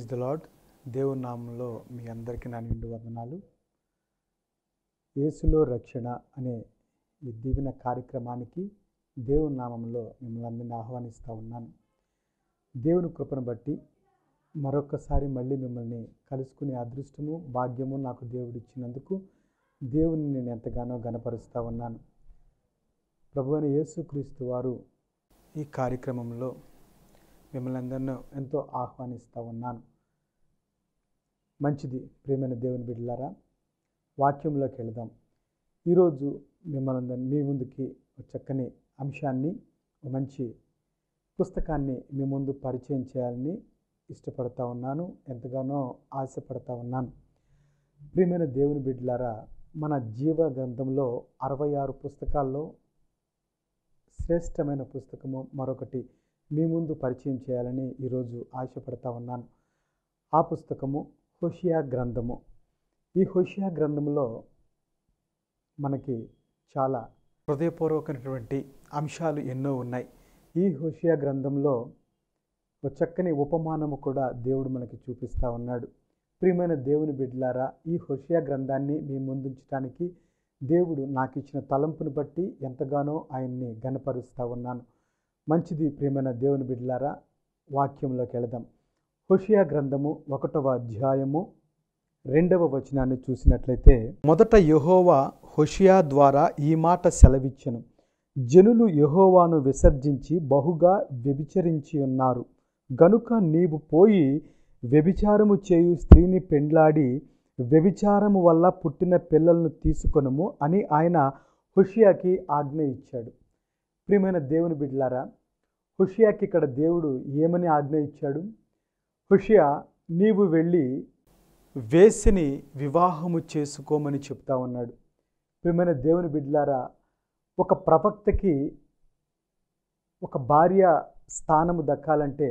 Praise the lord. దేవుని నామంలో మీ అందరికీ నా నిండు వందనాలు. యేసులో రక్షణ అనే ఈ దీవెన కార్యక్రమానికి దేవుని నామంలో మిమ్మల్ని అందరినీ ఆహ్వానిస్తూ ఉన్నాను. దేవుని కృపను బట్టి మరొకసారి మళ్ళీ మిమ్మల్ని కలుసుకునే అదృష్టము భాగ్యము నాకు దేవుడు ఇచ్చినందుకు దేవుని నేను ఎంతగానో గణపరుస్తూ ఉన్నాను. ప్రభువైన యేసుక్రీస్తు వారు ఈ కార్యక్రమంలో మిమ్మల్ని అందరినీ ఎంతో ఆహ్వానిస్తూ ఉన్నాను. మంచిది ప్రియమైన దేవుని బిడ్డలారా, వాక్యంలోకి వెళదాం. ఈరోజు మిమ్మల్ని మీ ముందుకి ఒక చక్కని అంశాన్ని, ఒక మంచి పుస్తకాన్ని మీ ముందు పరిచయం చేయాలని ఇష్టపడతా ఉన్నాను, ఎంతగానో ఆశపడతా ఉన్నాను. ప్రియమైన దేవుని బిడ్డలారా, మన జీవ గ్రంథంలో 66 పుస్తకాల్లో శ్రేష్టమైన పుస్తకము మరొకటి మీ ముందు పరిచయం చేయాలని ఈరోజు ఆశపడతా ఉన్నాను. ఆ పుస్తకము హోషియా గ్రంథము. ఈ హోషియా గ్రంథంలో మనకి చాలా హృదయపూర్వకమైనటువంటి అంశాలు ఎన్నో ఉన్నాయి. ఈ హోషియా గ్రంథంలో ఒక చక్కని ఉపమానము కూడా దేవుడు మనకి చూపిస్తూ ఉన్నాడు. ప్రియమైన దేవుని బిడ్డలారా, ఈ హోషియా గ్రంథాన్ని మీ ముందుంచడానికి దేవుడు నాకు ఇచ్చిన తలంపును బట్టి ఎంతగానో ఆయన్ని ఘనపరుస్తూ ఉన్నాను. మంచిది ప్రియమైన దేవుని బిడ్డలారా, వాక్యంలోకి వెళదాం. హోషియా గ్రంథము 1వ అధ్యాయము 2వ వచనాన్ని చూసినట్లయితే, మొదట యెహోవా హోషియా ద్వారా ఈ మాట సెలవిచ్చెను. జనులు యెహోవాను విసర్జించి బహుగా వ్యభిచరించి ఉన్నారు. గనుక నీవు పోయి వ్యభిచారము చేయు స్త్రీని పెండ్లాడి వ్యభిచారము వల్ల పుట్టిన పిల్లలను తీసుకొనుము అని ఆయన హోషియాకి ఆజ్ఞ ఇచ్చాడు. ప్రియమైన దేవుని బిడ్డలారా, హోషియాకి ఇక్కడ దేవుడు ఏమని ఆజ్ఞ ఇచ్చాడు? హోషియా, నీవు వెళ్ళి వేశ్యని వివాహము చేసుకోమని చెప్తా ఉన్నాడు. ప్రియమైన దేవుని బిడ్డలారా, ఒక ప్రవక్తకి ఒక భార్య స్థానము దక్కాలంటే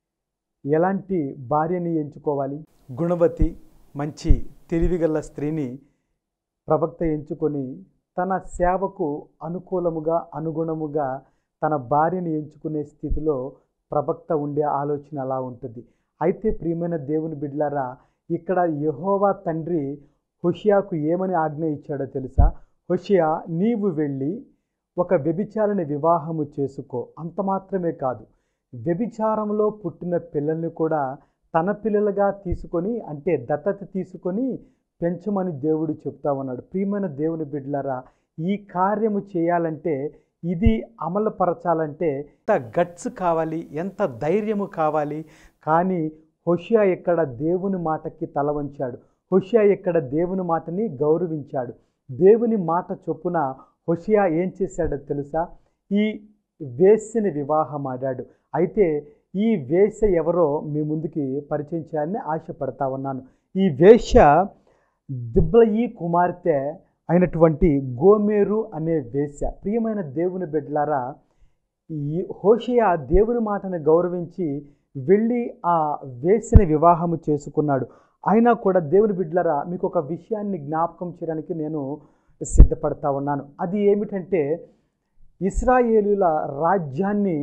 ఎలాంటి భార్యని ఎంచుకోవాలి? గుణవతి, మంచి తెలివిగల స్త్రీని ప్రవక్త ఎంచుకొని తన సేవకు అనుకూలముగా అనుగుణముగా తన భార్యని ఎంచుకునే స్థితిలో ప్రవక్త ఉండే ఆలోచన అలా ఉంటుంది. అయితే ప్రియమైన దేవుని బిడ్డలారా, ఇక్కడ యెహోవా తండ్రి హోషియాకు ఏమని ఆజ్ఞ ఇచ్చాడో తెలుసా? హోషియా, నీవు వెళ్ళి ఒక వ్యభిచారిని వివాహము చేసుకో. అంత మాత్రమే కాదు, వ్యభిచారంలో పుట్టిన పిల్లల్ని కూడా తన పిల్లలుగా తీసుకొని, అంటే దత్తత తీసుకొని పెంచమని దేవుడు చెప్తా ఉన్నాడు. ప్రియమైన దేవుని బిడ్డలారా, ఈ కార్యము చేయాలంటే, ఇది అమలుపరచాలంటే ఎంత గట్స్ కావాలి, ఎంత ధైర్యము కావాలి. కానీ హోషియా ఇక్కడ దేవుని మాటకి తల వంచాడు. హోషియా ఇక్కడ దేవుని మాటని గౌరవించాడు. దేవుని మాట చొప్పున హోషియా ఏం చేశాడో తెలుసా? ఈ వేశ్యని వివాహం ఆడాడు. అయితే ఈ వేశ్య ఎవరో మీ ముందుకి పరిచయం చేయాలని ఆశపడతా ఉన్నాను. ఈ వేశ్య దిబ్లయి కుమార్తె అయినటువంటి గోమెరు అనే వేశ్య. ప్రియమైన దేవుని బిడ్డలారా, ఈ హోషియా దేవుని మాటను గౌరవించి వెళ్ళి ఆ వేశ్యని వివాహము చేసుకున్నాడు. అయినా కూడా దేవుని బిడ్డలారా, మీకు ఒక విషయాన్ని జ్ఞాపకం చేయడానికి నేను సిద్ధపడతా ఉన్నాను. అది ఏమిటంటే, ఇశ్రాయేలుల రాజ్యాన్ని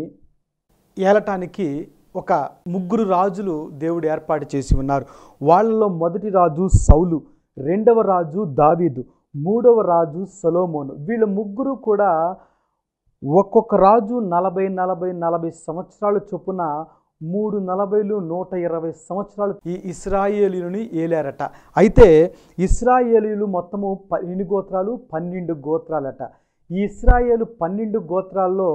ఏలటానికి ఒక 3 రాజులు దేవుడు ఏర్పాటు చేసి ఉన్నారు. వాళ్ళలో మొదటి రాజు సౌలు, 2వ రాజు దావీదు, 3వ రాజు సొలొమోను. వీళ్ళ 3 కూడా ఒక్కొక్క రాజు 40 సంవత్సరాలు చొప్పున 340 120 సంవత్సరాలు ఈ ఇశ్రాయేలీయుని ఏలారట. అయితే ఇశ్రాయేలీయులు మొత్తము 8 గోత్రాలు 12 గోత్రాలట. ఈ ఇశ్రాయేలు 12 గోత్రాల్లో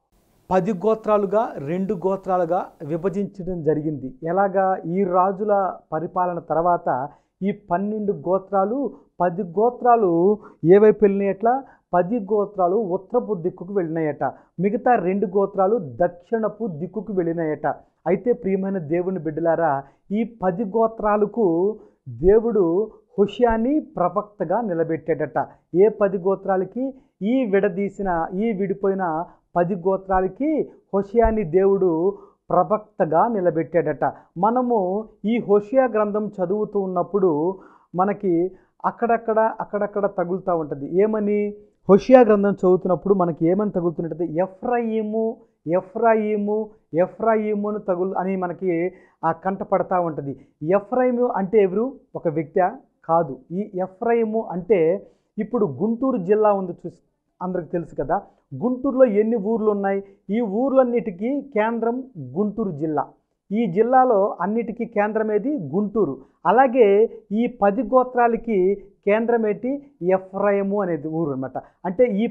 10 గోత్రాలుగా 2 గోత్రాలుగా విభజించడం జరిగింది. ఎలాగా? ఈ రాజుల పరిపాలన తర్వాత ఈ 12 గోత్రాలు 10 గోత్రాలు ఏ వైపు వెళ్ళినాయట్లా? 10 గోత్రాలు ఉత్తరపు దిక్కుకు వెళ్ళినాయట. మిగతా 2 గోత్రాలు దక్షిణపు దిక్కుకు వెళ్ళినాయట. అయితే ప్రియమైన దేవుని బిడ్డలారా, ఈ 10 గోత్రాలకు దేవుడు హోషియాని ప్రవక్తగా నిలబెట్టాడట. ఏ 10 గోత్రాలకి? ఈ విడిపోయిన 10 గోత్రాలకి హోషియాని దేవుడు ప్రవక్తగా నిలబెట్టాడట. మనము ఈ హోషియా గ్రంథం చదువుతూ ఉన్నప్పుడు మనకి అక్కడక్కడ తగులుతూ ఉంటుంది. ఏమని? హోషియా గ్రంథం చదువుతున్నప్పుడు మనకి ఏమని తగులుతున్నట్టు? ఎఫ్రాయిము ఎఫ్రాయిము ఎఫ్రాయిమును తగులు అని మనకి కంటపడతా ఉంటుంది. ఎఫ్రాయిము అంటే ఎవరు? ఒక వ్యక్తి కాదు. ఈ ఎఫ్రాయిము అంటే ఇప్పుడు గుంటూరు జిల్లా ఉంది, చూసి అందరికి తెలుసు కదా. గుంటూరులో ఎన్ని ఊర్లు ఉన్నాయి? ఈ ఊర్లన్నిటికీ కేంద్రం గుంటూరు జిల్లా. ఈ జిల్లాలో అన్నిటికీ కేంద్రం ఏది? గుంటూరు. అలాగే ఈ 10 గోత్రాలకి కేంద్రం ఏంటి? ఎఫ్రాయిము అనేది ఊరు అనమాట. అంటే ఈ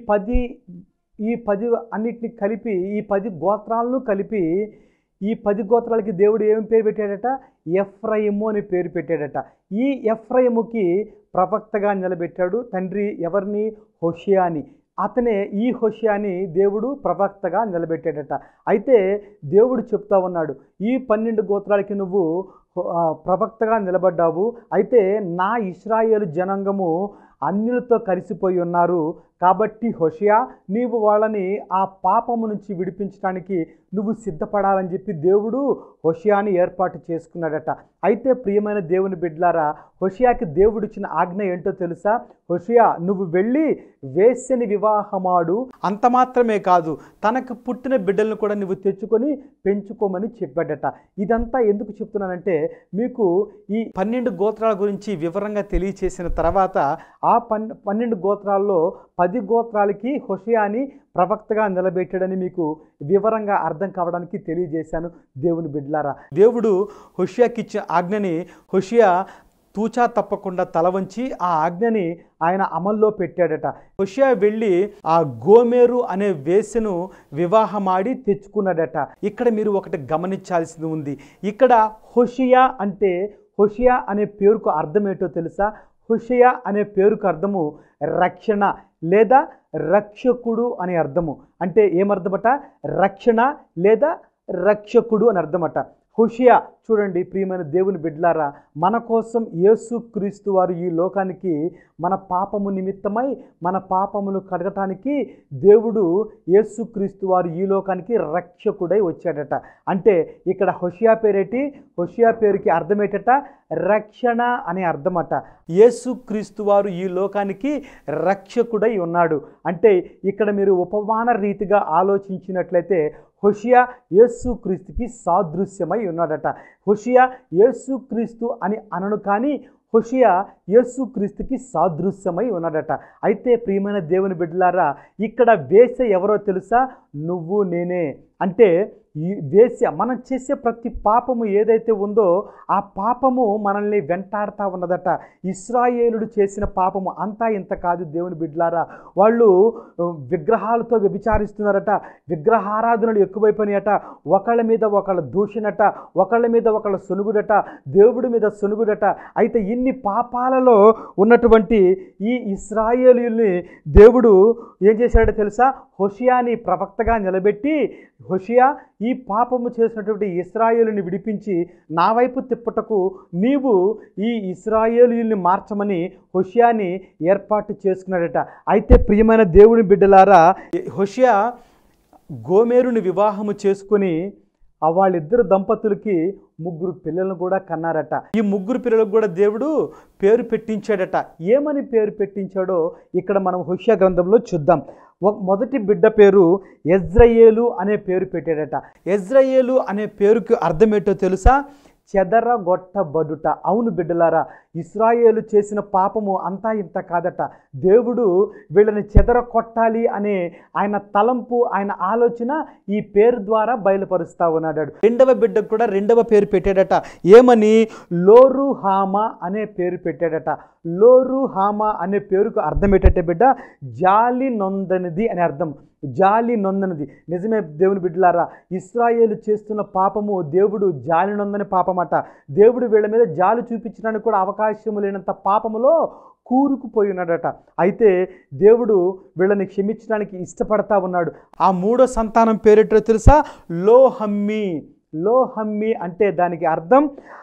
10 అన్నిటిని కలిపి, ఈ 10 గోత్రాలను కలిపి, ఈ 10 గోత్రాలకి దేవుడు ఏమి పేరు పెట్టాడట? ఎఫ్రాయిము అని పేరు పెట్టాడట. ఈ ఎఫ్రాయిముకి ప్రవక్తగా నిలబెట్టాడు తండ్రి. ఎవరిని? హోషేయాని. అతనే ఈ హోషేయాని దేవుడు ప్రవక్తగా నిలబెట్టాడట. అయితే దేవుడు చెప్తా ఉన్నాడు, ఈ 12 గోత్రాలకి నువ్వు ప్రవక్తగా నిలబడ్డావు. అయితే నా ఇశ్రాయేలు జనాంగము అన్యులతో కలిసిపోయి ఉన్నారు. కాబట్టి హోషేయా, నీవు వాళ్ళని ఆ పాపము నుంచి విడిపించడానికి నువ్వు సిద్ధపడాలని చెప్పి దేవుడు హోషేయాని ఏర్పాటు చేసుకున్నాడట. అయితే ప్రియమైన దేవుని బిడ్డలారా, హోషేయాకి దేవుడిచ్చిన ఆజ్ఞ ఏంటో తెలుసా? హోషేయా, నువ్వు వెళ్ళి వేశ్యని వివాహమాడు. అంత మాత్రమే కాదు, తనకు పుట్టిన బిడ్డలను కూడా నువ్వు తెచ్చుకొని పెంచుకోమని చెప్పాడట. ఇదంతా ఎందుకు చెప్తున్నానంటే, మీకు ఈ 12 గోత్రాల గురించి వివరంగా తెలియచేసిన తర్వాత ఆ 12 గోత్రాల్లో 10 గోత్రాలకి హోషేయాని ప్రవక్తగా నిలబెట్టాడని మీకు వివరంగా అర్థం కావడానికి తెలియజేశాను దేవుని బిడ్డలారా. దేవుడు హోషేయాకి ఇచ్చిన ఆజ్ఞని హోషేయా తూచా తప్పకుండా తల వంచి ఆ ఆజ్ఞని ఆయన అమల్లో పెట్టాడట. హోషేయా వెళ్ళి ఆ గోమెరు అనే వేశ్యను వివాహమాడి తెచ్చుకున్నాడట. ఇక్కడ మీరు ఒకటి గమనించాల్సింది ఉంది. ఇక్కడ హోషేయా అంటే, హోషేయా అనే పేరుకు అర్థం ఏంటో తెలుసా? హోషేయా అనే పేరుకు అర్థము రక్షణ లేదా రక్షకుడు అని అర్థము. అంటే ఏమర్థమట? రక్షణ లేదా రక్షకుడు అని అర్థమట. హోషేయా చూడండి ప్రియమైన దేవుని బిడ్డలారా, మన కోసం యేసుక్రీస్తు వారు ఈ లోకానికి మన పాపము నిమిత్తమై మన పాపమును కడగటానికి దేవుడు యేసుక్రీస్తు వారు ఈ లోకానికి రక్షకుడై వచ్చాడట. అంటే ఇక్కడ హోషేయా పేరేటి? హోషేయా పేరుకి అర్థమేటట? రక్షణ అనే అర్థమట. యేసుక్రీస్తు వారు ఈ లోకానికి రక్షకుడై ఉన్నాడు. అంటే ఇక్కడ మీరు ఉపమాన రీతిగా ఆలోచించినట్లయితే హోషేయా యేసుక్రీస్తుకి సాదృశ్యమై ఉన్నాడట. హోషేయా యేసుక్రీస్తు అని అనను, కానీ హోషేయా యేసుక్రీస్తుకి సాదృశ్యమై ఉన్నాడట. అయితే ప్రియమైన దేవుని బిడ్డలారా, ఇక్కడ వేశ్య ఎవరో తెలుసా? నువ్వు నేనే. అంటే ఈ వేశ్య మనం చేసే ప్రతి పాపము ఏదైతే ఉందో ఆ పాపము మనల్ని వెంటాడుతూ ఉన్నదట. ఇశ్రాయేలుడు చేసిన పాపము అంతా ఇంత కాదు దేవుని బిడ్డలారా. వాళ్ళు విగ్రహాలతో వ్యభిచారిస్తున్నారట. విగ్రహారాధనలు ఎక్కువైపోయినాయట. ఒకళ్ళ మీద ఒకళ్ళ దూషణట, ఒకళ్ళ మీద ఒకళ్ళ సొనుగుడట, దేవుడి మీద సొనుగుడట. అయితే ఇన్ని పాపాలలో ఉన్నటువంటి ఈ ఇశ్రాయేలీయుల్ని దేవుడు ఏం చేశాడో తెలుసా? హోషేయాని ప్రవక్తగా నిలబెట్టి, హోషేయా, ఈ పాపము చేసినటువంటి ఇశ్రాయేలుని విడిపించి నా వైపు తిప్పుటకు నీవు ఈ ఇశ్రాయేలీయుల్ని మార్చమని హోషేయాని ఏర్పాటు చేసుకున్నాడట. అయితే ప్రియమైన దేవుని బిడ్డలారా, హోషేయా గోమెరుని వివాహము చేసుకుని వాళ్ళిద్దరు దంపతులకి 3 పిల్లలను కూడా కన్నారట. ఈ 3 పిల్లలకు కూడా దేవుడు పేరు పెట్టించాడట. ఏమని పేరు పెట్టించాడో ఇక్కడ మనం హోషేయా గ్రంథంలో చూద్దాం. మొదటి బిడ్డ పేరు యెజ్రెయేలు అనే పేరు పెట్టాడట. యెజ్రెయేలు అనే పేరుకి అర్థం ఏంటో తెలుసా? చెదరగొట్టబడుట. అవును బిడ్డలారా, ఇశ్రాయేలు చేసిన పాపము అంతా ఇంత కాదట. దేవుడు వీళ్ళని చెదరగొట్టాలి అనే ఆయన తలంపు, ఆయన ఆలోచన ఈ పేరు ద్వారా బయలుపరుస్తా ఉన్నాడు. రెండవ బిడ్డకు కూడా రెండవ పేరు పెట్టాడట. ఏమని? లోరుహామా అనే పేరు పెట్టాడట. లోరుహామా అనే పేరుకు అర్థం ఏంటంటే బిడ్డ, జాలి నొందనిది అని అర్థం. జాలి నొందనిది. నిజమే దేవుని బిడ్డలారా, ఇశ్రాయేలు చేస్తున్న పాపము దేవుడు జాలి నొందని పాపమట. దేవుడు వీళ్ళ మీద జాలి చూపించడానికి కూడా అవకాశం లేనంత పాపములో కూరుకుపోయి ఉన్నాడట. అయితే దేవుడు వీళ్ళని క్షమించడానికి ఇష్టపడతా ఉన్నాడు. ఆ 3వ సంతానం పేరేటో తెలుసా? లోహమ్మీ. లోహమ్మీ అంటే దానికి అర్థం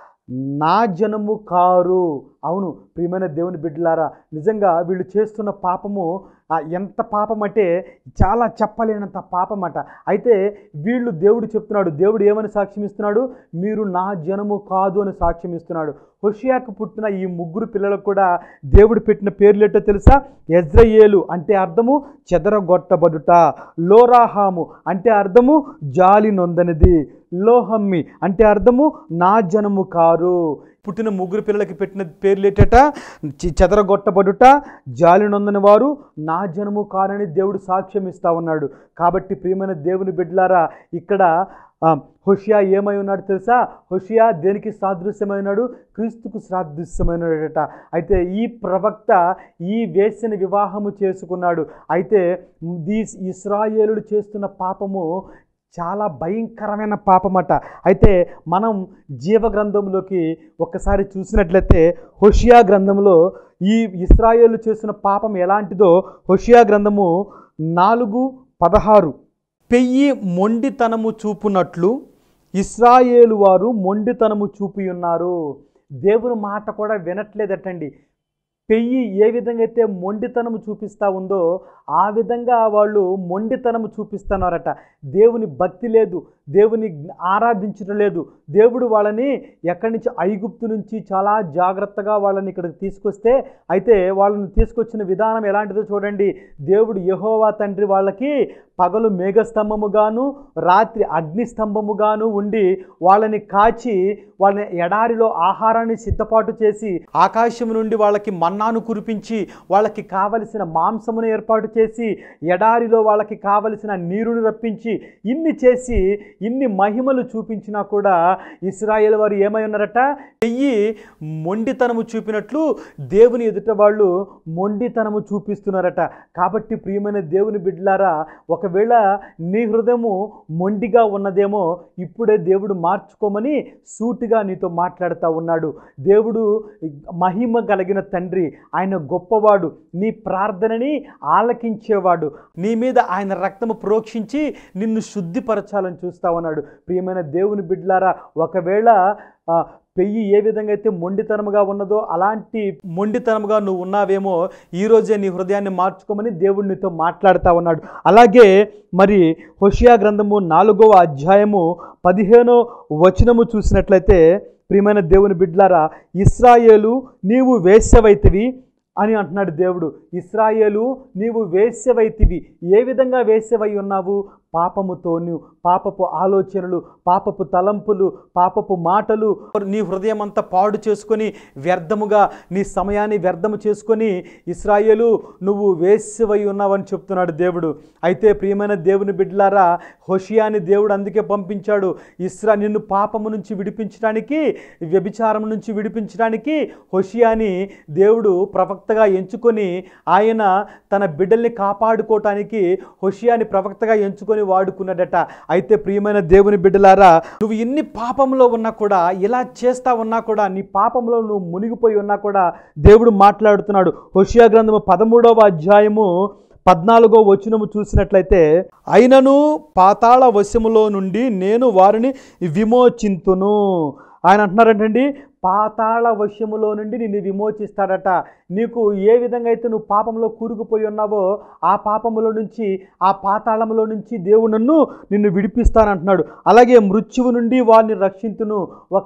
నా జనము కారు. అవును ప్రియమైన దేవుని బిడ్డలారా, నిజంగా వీళ్ళు చేస్తున్న పాపము ఎంత పాపం అంటే చాలా చెప్పలేనంత పాపమట. అయితే వీళ్ళు దేవుడు చెప్తున్నాడు, దేవుడు ఏమని సాక్ష్యం ఇస్తున్నాడు? మీరు నా జనము కాదు అని సాక్ష్యం ఇస్తున్నాడు. హోషేయకు పుట్టిన ఈ ముగ్గురు పిల్లలకు కూడా దేవుడు పెట్టిన పేర్లేటో తెలుసా? యెజ్రెయేలు అంటే అర్థము చెదరగొట్టబడుట, లోరాహాము అంటే అర్థము జాలి నొందనిది, లోహమ్మి అంటే అర్థము నా జనము కారు. పుట్టిన ముగ్గురు పిల్లలకి పెట్టిన పేర్లేటట చెదరగొట్టబడుట, జాలి నొందని వారు, నా జనము కారని దేవుడు సాక్ష్యం ఇస్తా ఉన్నాడు. కాబట్టి ప్రియమైన దేవుని బిడ్డలారా, ఇక్కడ హోషేయ ఏమై ఉన్నాడు తెలుసా? హోషేయ దేనికి సాదృశ్యమై ఉన్నాడు? క్రీస్తుకు సాదృశ్యమైనట. అయితే ఈ ప్రవక్త ఈ వేశ్యని వివాహము చేసుకున్నాడు. అయితే ఈ ఇశ్రాయేలులు చేస్తున్న పాపము చాలా భయంకరమైన పాపమట. అయితే మనం జీవగ్రంథంలోకి ఒక్కసారి చూసినట్లయితే హోషేయ గ్రంథంలో ఈ ఇశ్రాయేలు చేసిన పాపం ఎలాంటిదో హోషేయ గ్రంథము 4:16 పెయ్యి మొండితనము చూపునట్లు ఇశ్రాయేలు వారు మొండితనము చూపి ఉన్నారు. దేవుని మాట కూడా వినట్లేదటండి. పెయ్యి ఏ విధంగా అయితే మొండితనము చూపిస్తూ ఉందో ఆ విధంగా వాళ్ళు మొండితనము చూపిస్తున్నారట. దేవుని భక్తి లేదు, దేవుని ఆరాధించడం లేదు. దేవుడు వాళ్ళని ఎక్కడి నుంచి, ఐగుప్తు నుంచి చాలా జాగ్రత్తగా వాళ్ళని ఇక్కడికి తీసుకొస్తే, అయితే వాళ్ళని తీసుకొచ్చిన విధానం ఎలాంటిదో చూడండి. దేవుడు యెహోవా తండ్రి వాళ్ళకి పగలు మేఘస్తంభముగాను రాత్రి అగ్నిస్తంభముగాను ఉండి వాళ్ళని కాచి వాళ్ళని ఎడారిలో ఆహారాన్ని సిద్ధపాటు చేసి ఆకాశం నుండి వాళ్ళకి మన్నాను కురిపించి వాళ్ళకి కావలసిన మాంసమును ఏర్పాటు చేసి ఎడారిలో వాళ్ళకి కావలసిన నీరును రప్పించి ఇన్ని చేసి ఇన్ని మహిమలు చూపించినా కూడా ఇశ్రాయేలు వారు ఏమై ఉన్నారట? పెయ్యి మొండితనము చూపినట్లు దేవుని ఎదుట వాళ్ళు మొండితనము చూపిస్తున్నారట. కాబట్టి ప్రియమైన దేవుని బిడ్డలారా, ఒకవేళ నీ హృదయము మొండిగా ఉన్నదేమో ఇప్పుడే దేవుడు మార్చుకోమని సూటిగా నీతో మాట్లాడుతూ ఉన్నాడు. దేవుడు మహిమ కలిగిన తండ్రి, ఆయన గొప్పవాడు, నీ ప్రార్థనని ఆలకించేవాడు, నీ మీద ఆయన రక్తము ప్రోక్షించి నిన్ను శుద్ధిపరచాలని చూస్తా ఉన్నాడు. ప్రియమైన దేవుని బిడ్డలారా, ఒకవేళ పెయ్యి ఏ విధంగా అయితే మొండితనముగా ఉన్నదో అలాంటి మొండితనముగా నువ్వు ఉన్నావేమో ఈరోజే నీ హృదయాన్ని మార్చుకోమని దేవుడు నీతో మాట్లాడుతూ ఉన్నాడు. అలాగే మరి హోషేయ గ్రంథము 4వ అధ్యాయము 15వ వచనము చూసినట్లయితే ప్రియమైన దేవుని బిడ్డలారా, ఇశ్రాయేలు నీవు వేశ్యవైతివి అని అంటున్నాడు దేవుడు. ఇశ్రాయేలు నీవు వేశ్యవైతివి. ఏ విధంగా వేశ్యవై ఉన్నావు? పాపముతోను, పాపపు ఆలోచనలు, పాపపు తలంపులు, పాపపు మాటలు, నీ హృదయం అంతా పాడు చేసుకొని వ్యర్థముగా నీ సమయాన్ని వ్యర్థము చేసుకొని ఇశ్రాయేలు నువ్వు వేశ్యవై ఉన్నావని చెప్తున్నాడు దేవుడు. అయితే ప్రియమైన దేవుని బిడ్డలారా, హోషేయని దేవుడు అందుకే పంపించాడు. నిన్ను పాపము నుంచి విడిపించడానికి, వ్యభిచారం నుంచి విడిపించడానికి హోషేయని దేవుడు ప్రవక్తగా ఎంచుకొని ఆయన తన బిడ్డల్ని కాపాడుకోవటానికి హోషేయని ప్రవక్తగా ఎంచుకొని వాడుకున్నాడట. అయితే ప్రియమైన దేవుని బిడ్డలారా, నువ్వు ఎన్ని పాపంలో ఉన్నా కూడా, ఇలా చేస్తా ఉన్నా కూడా, నీ పాపంలో నువ్వు మునిగిపోయి ఉన్నా కూడా దేవుడు మాట్లాడుతున్నాడు. హోషేయ గ్రంథము 13వ అధ్యాయము 14వ వచనము చూసినట్లయితే, అయినను పాతాళ వశములో నుండి నేను వారిని విమోచింతును. ఆయన అంటున్నారంటండి, పాతాళ వశములో నుండి నిన్ను విమోచిస్తాడట. నీకు ఏ విధంగా అయితే నువ్వు పాపంలో కూరుకుపోయి ఉన్నావో ఆ పాపములో నుంచి, ఆ పాతాళములో నుంచి దేవుడు నిన్ను విడిపిస్తానంటున్నాడు. అలాగే మృత్యువు నుండి వారిని రక్షించును.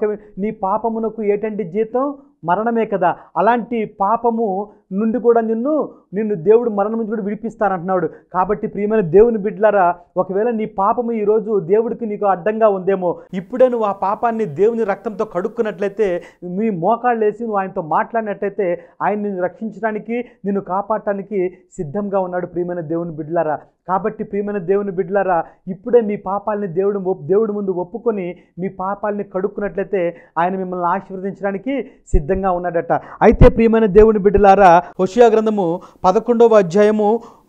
నీ పాపమునకు ఏటంటే జీతం మరణమే కదా. అలాంటి పాపము నుండి కూడా నిన్ను దేవుడు మరణం నుంచి కూడా విడిపిస్తానంటున్నాడు. కాబట్టి ప్రియమైన దేవుని బిడ్డలారా, ఒకవేళ నీ పాపము ఈరోజు దేవుడికి నీకు అడ్డంగా ఉందేమో, ఇప్పుడే నువ్వు ఆ పాపాన్ని దేవుని రక్తంతో కడుక్కున్నట్లయితే, నీ మోకాళ్ళు వేసి నువ్వు ఆయనతో మాట్లాడినట్లయితే ఆయన నిన్ను రక్షించడానికి, నిన్ను కాపాడటానికి సిద్ధంగా ఉన్నాడు. ప్రియమైన దేవుని బిడ్డలారా, కాబట్టి ప్రియమైన దేవుని బిడ్డలారా, ఇప్పుడే మీ పాపాలని దేవుడి ముందు ఒప్పుకొని మీ పాపాలని కడుక్కున్నట్లయితే ఆయన మిమ్మల్ని ఆశీర్వదించడానికి సిద్ధంగా ఉన్నాడట. అయితే ప్రియమైన దేవుని బిడ్డలారా, హోషేయ గ్రంథము 11వ అధ్యాయము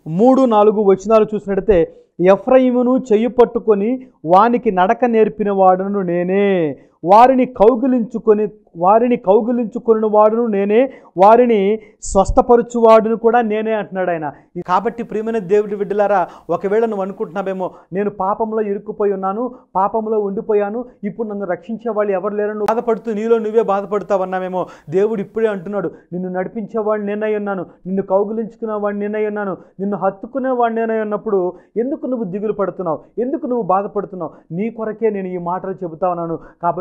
3-4 వచనాలు చూసినట్లయితే, ఎఫ్రాయిమును చెయ్యి పట్టుకొని వానికి నడక నేర్పిన వాడును నేనే, వారిని కౌగిలించుకొని వాడును నేనే, వారిని స్వస్థపరచువాడును కూడా నేనే అంటున్నాడు ఆయన. కాబట్టి ప్రియమైన దేవుడి బిడ్డలారా, ఒకవేళ నువ్వు అనుకుంటున్నావేమో, నేను పాపంలో ఇరుక్కుపోయి ఉన్నాను, పాపంలో ఉండిపోయాను, ఇప్పుడు నన్ను రక్షించే వాళ్ళు ఎవరు లేరని బాధపడుతూ నీలో నువ్వే బాధపడుతావన్నామేమో, దేవుడు ఇప్పుడే అంటున్నాడు, నిన్ను నడిపించేవాడు నేనై ఉన్నాను, నిన్ను కౌగిలించుకునేవాడు నేనై ఉన్నాను, నిన్ను హత్తుకునేవాడు నేనై ఉన్నప్పుడు ఎందుకు నువ్వు దిగులు పడుతున్నావు? ఎందుకు నువ్వు బాధపడుతున్నావు? నీ కొరకే నేను ఈ మాటలు చెబుతా ఉన్నాను. కాబట్టి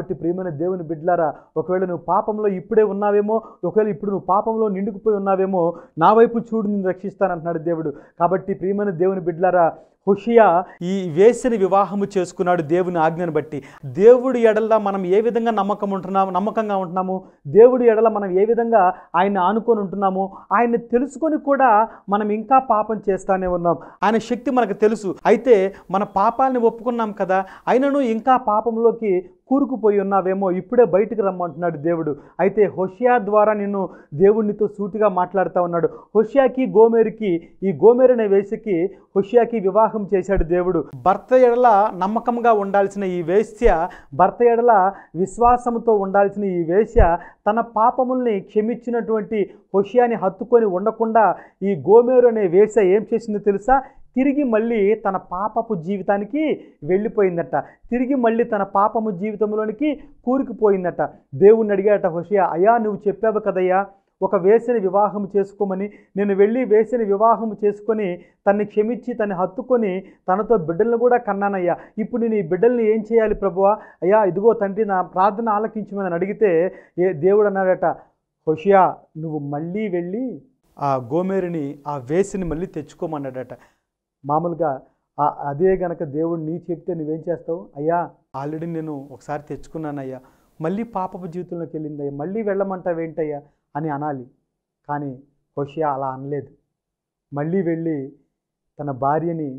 కాబట్టి ప్రియమైన దేవుని బిడ్డలారా, ఒకవేళ నువ్వు పాపంలో ఇప్పుడే ఉన్నావేమో, ఒకవేళ ఇప్పుడు నువ్వు పాపంలో నిండుకుపోయి ఉన్నావేమో, నా వైపు చూడు, నిన్ను రక్షిస్తానంటున్నాడు దేవుడు. కాబట్టి ప్రియమైన దేవుని బిడ్డలారా, హోషేయ ఈ వేశ్యని వివాహము చేసుకున్నాడు దేవుని ఆజ్ఞను బట్టి. దేవుడి ఎడల మనం ఏ విధంగా నమ్మకంగా ఉంటున్నాము, దేవుడి ఎడల మనం ఏ విధంగా ఆయన్ని ఆనుకొని ఉంటున్నాము, ఆయన్ని తెలుసుకొని కూడా మనం ఇంకా పాపం చేస్తానే ఉన్నాం. ఆయన శక్తి మనకు తెలుసు, అయితే మన పాపాలని ఒప్పుకున్నాం కదా, అయినను ఇంకా పాపంలోకి కూరుకుపోయి ఉన్నావేమో, ఇప్పుడే బయటకు రమ్మంటున్నాడు దేవుడు. అయితే హోషేయ ద్వారా దేవుడినితో సూటిగా మాట్లాడుతూ ఉన్నాడు. హోషేయకి గోమెరుకి, ఈ గోమెరు అనే వేశ్యకి హోషేయకి వివాహం చేశాడు దేవుడు. భర్త ఎడల నమ్మకంగా ఉండాల్సిన ఈ వేశ్య, భర్త ఎడల విశ్వాసంతో ఉండాల్సిన ఈ వేశ్య తన పాపముల్ని క్షమించినటువంటి హోషేయని హత్తుకొని ఉండకుండా ఈ గోమెరు అనే వేశ్య ఏం చేసిందో తెలుసా? తిరిగి మళ్ళీ తన పాపపు జీవితానికి వెళ్ళిపోయిందట. తిరిగి మళ్ళీ తన పాపము జీవితంలోనికి కూరుకుపోయిందట. దేవుణ్ణి అడిగాట హోషేయ, అయ్యా నువ్వు చెప్పావు కదయ్యా ఒక వేశ్యని వివాహం చేసుకోమని, నేను వెళ్ళి వేశ్యని వివాహం చేసుకొని తన్ని క్షమించి తన్ని హత్తుకొని తనతో బిడ్డలను కూడా కన్నానయ్యా. ఇప్పుడు నేను ఈ బిడ్డల్ని ఏం చేయాలి ప్రభువా? అయ్యా ఇదిగో తండ్రి నా ప్రార్థన ఆలకించమని అడిగితే దేవుడు అన్నాడట, హోషేయ నువ్వు మళ్ళీ వెళ్ళి ఆ గోమెరుని, ఆ వేశ్యని మళ్ళీ తెచ్చుకోమన్నాడట. మామూలుగా అదే గనక దేవుడు నీ చెప్తే నువ్వేం చేస్తావు? అయ్యా ఆల్రెడీ నేను ఒకసారి తెచ్చుకున్నానయ్యా, మళ్ళీ పాపపు జీవితంలోకి వెళ్ళిందయ్యా, మళ్ళీ వెళ్ళమంటావేంటయ్యా అని అనాలి. కానీ హోషేయ అలా అనలేదు. మళ్ళీ వెళ్ళి తన భార్యని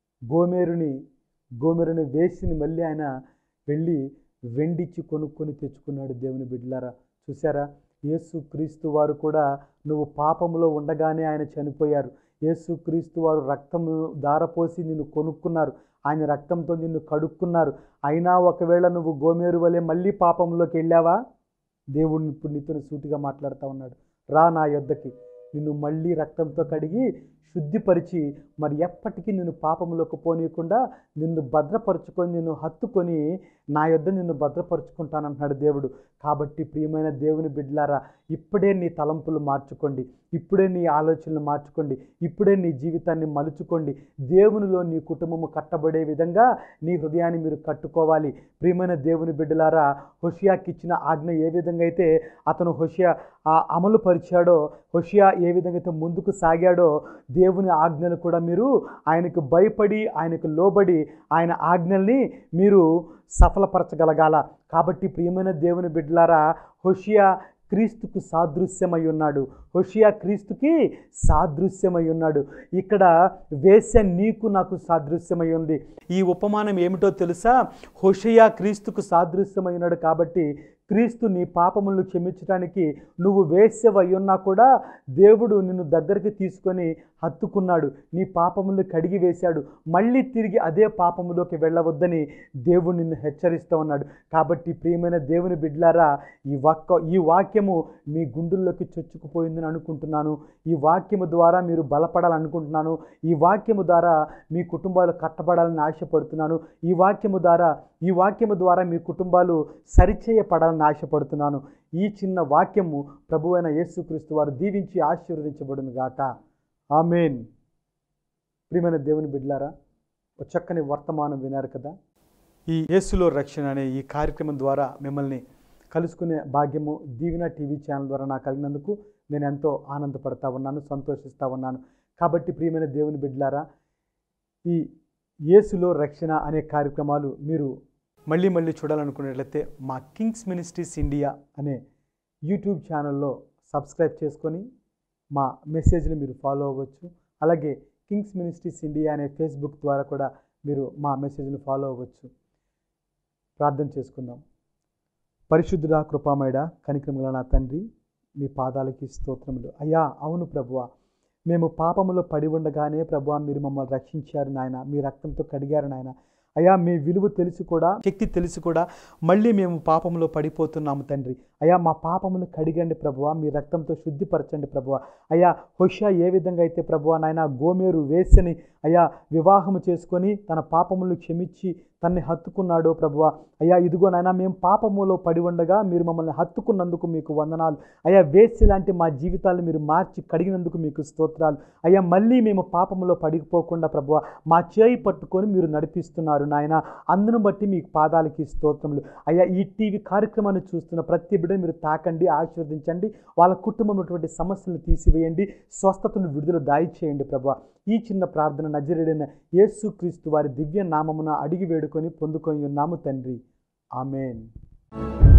గోమెరుని వేశ్యని మళ్ళీ ఆయన వెళ్ళి వెండిచ్చి కొనుక్కొని తెచ్చుకున్నాడు. దేవుని బిడ్డలారా, చూసారా? యేసుక్రీస్తు వారు కూడా నువ్వు పాపంలో ఉండగానే ఆయన చనిపోయారు. యేసుక్రీస్తు వారు రక్తము ధారపోసి నిన్ను కొనుక్కున్నారు, ఆయన రక్తంతో నిన్ను కడుక్కున్నారు. అయినా ఒకవేళ నువ్వు గోమెరు వలె మళ్ళీ పాపంలోకి వెళ్ళావా? దేవుడిని ఇప్పుడు నీతో సూటిగా మాట్లాడుతూ ఉన్నాడు. రా నా యొద్దకి, నిన్ను మళ్ళీ రక్తంతో కడిగి శుద్ధిపరిచి మరి ఎప్పటికీ నిన్ను పాపంలోకి పోనీయకుండా నిన్ను భద్రపరుచుకొని, నిన్ను హత్తుకొని నా యొద్ద నిన్ను భద్రపరుచుకుంటానంటున్నాడు దేవుడు. కాబట్టి ప్రియమైన దేవుని బిడ్డలారా, ఇప్పుడే నీ తలంపులు మార్చుకోండి, ఇప్పుడే నీ ఆలోచనలు మార్చుకోండి, ఇప్పుడే నీ జీవితాన్ని మలుచుకోండి. దేవునిలో నీ కుటుంబము కట్టబడే విధంగా నీ హృదయాన్ని మీరు కట్టుకోవాలి. ప్రియమైన దేవుని బిడ్డలారా, హోషేయకి ఇచ్చిన ఆజ్ఞ ఏ విధంగా అయితే అతను హోషేయ అమలు పరిచాడో, హోషేయ ఏ విధంగా అయితే ముందుకు సాగాడో, దేవుని ఆజ్ఞలు కూడా మీరు ఆయనకు భయపడి, ఆయనకు లోబడి, ఆయన ఆజ్ఞల్ని మీరు సఫలపరచగలగాల. కాబట్టి ప్రియమైన దేవుని బిడ్డలారా, హోషేయ క్రీస్తుకు సాదృశ్యమై ఉన్నాడు. హోషేయ క్రీస్తుకి సాదృశ్యమై ఉన్నాడు. ఇక్కడ వేశ్య నీకు నాకు సాదృశ్యమై ఉంది. ఈ ఉపమానం ఏమిటో తెలుసా? హోషేయ క్రీస్తుకు సాదృశ్యమై ఉన్నాడు కాబట్టి క్రీస్తు నీ పాపములను క్షమించడానికి నువ్వు వేశ్యవై ఉన్నా కూడా దేవుడు నిన్ను దగ్గరికి తీసుకొని హత్తుకున్నాడు, నీ పాపములను కడిగి వేశాడు. మళ్ళీ తిరిగి అదే పాపములోకి వెళ్ళవద్దని దేవుడు నిన్ను హెచ్చరిస్తూ ఉన్నాడు. కాబట్టి ప్రియమైన దేవుని బిడ్డలారా, ఈ వాక్యము మీ గుండెల్లోకి చొచ్చుకుపోయిందని అనుకుంటున్నాను. ఈ వాక్యము ద్వారా మీరు బలపడాలనుకుంటున్నాను. ఈ వాక్యము ద్వారా మీ కుటుంబాలు కట్టబడాలని ఆశపడుతున్నాను. ఈ వాక్యము ద్వారా మీ కుటుంబాలు సరిచేయపడాలని ఆశపడుతున్నాను. ఈ చిన్న వాక్యము ప్రభువైన యేసుక్రీస్తు వారు దీవించి ఆశీర్వదించబడును గాక. ఆమేన్. ప్రియమైన దేవుని బిడ్డలారా, ఒక చక్కని వర్తమానం వినారు కదా. ఈ యేసులో రక్షణ అనే ఈ కార్యక్రమం ద్వారా మిమ్మల్ని కలుసుకునే భాగ్యము దీవెన టీవీ ఛానల్ ద్వారా నాకు కలిగినందుకు నేను ఎంతో ఆనందపడతా ఉన్నాను, సంతోషిస్తూ ఉన్నాను. కాబట్టి ప్రియమైన దేవుని బిడ్డలారా, ఈ యేసులో రక్షణ అనే కార్యక్రమాలు మీరు మళ్ళీ చూడాలనుకున్నట్లయితే మా కింగ్స్ మినిస్ట్రీస్ ఇండియా అనే యూట్యూబ్ ఛానల్లో సబ్స్క్రైబ్ చేసుకొని మా మెసేజ్ని మీరు ఫాలో అవ్వచ్చు. అలాగే కింగ్స్ మినిస్ట్రీస్ ఇండియా అనే ఫేస్బుక్ ద్వారా కూడా మీరు మా మెసేజ్ని ఫాలో అవ్వచ్చు. ప్రార్థన చేసుకుందాం. పరిశుద్ధుడా, కృపామయుడా, కనికరముగల నా తండ్రి, మీ పాదాలకి స్తోత్రములు. అయ్యా అవును ప్రభువా, మేము పాపములో పడి ఉండగానే ప్రభువా మీరు మమ్మల్ని రక్షించారు నాయన, మీ రక్తంతో కడిగారు నాయన. అయ్యా మీ విలువ తెలిసి కూడా, శక్తి తెలిసి కూడా మళ్ళీ మేము పాపంలో పడిపోతున్నాము తండ్రి. అయ్యా మా పాపమును కడిగండి ప్రభువా, మీ రక్తంతో శుద్ధిపరచండి ప్రభువా. అయ్యా హోషేయ ఏ విధంగా అయితే ప్రభువా నాయన గోమెరు వేశ్యని అయ్యా వివాహము చేసుకొని తన పాపములు క్షమించి తన్ని హత్తుకున్నాడో ప్రభువా, అయ్యా ఇదిగో నాయన మేము పాపములో పడి ఉండగా మీరు మమ్మల్ని హత్తుకున్నందుకు మీకు వందనాలు. అయ్యా వేసి లాంటి మా జీవితాలను మీరు మార్చి కడిగినందుకు మీకు స్తోత్రాలు. అయ్యా మళ్ళీ మేము పాపములో పడిపోకుండా ప్రభువా మా చేయి పట్టుకొని మీరు నడిపిస్తున్నారు నాయన. అందును బట్టి మీకు పాదాలకి స్తోత్రములు. అయ్యా ఈ టీవీ కార్యక్రమాన్ని చూస్తున్న ప్రతి బిడ్డను మీరు తాకండి, ఆశీర్వదించండి. వాళ్ళ కుటుంబంలో ఉన్నటువంటి సమస్యలను తీసివేయండి, స్వస్థతను విడుదల దయచేయండి ప్రభువా. ఈ చిన్న ప్రార్థన నజరేయుడైన యేసుక్రీస్తు వారి దివ్య నామమున అడిగి వేడుకొని పొందుకొని ఉన్నాము తండ్రి. ఆమేన్.